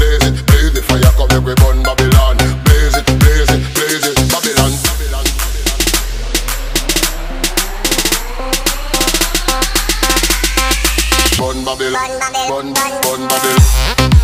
blaze it, blaze the fire, come make we burn Babylon. Blaze it, blaze it, blaze it, Babylon. Burn Babylon, burn Babylon.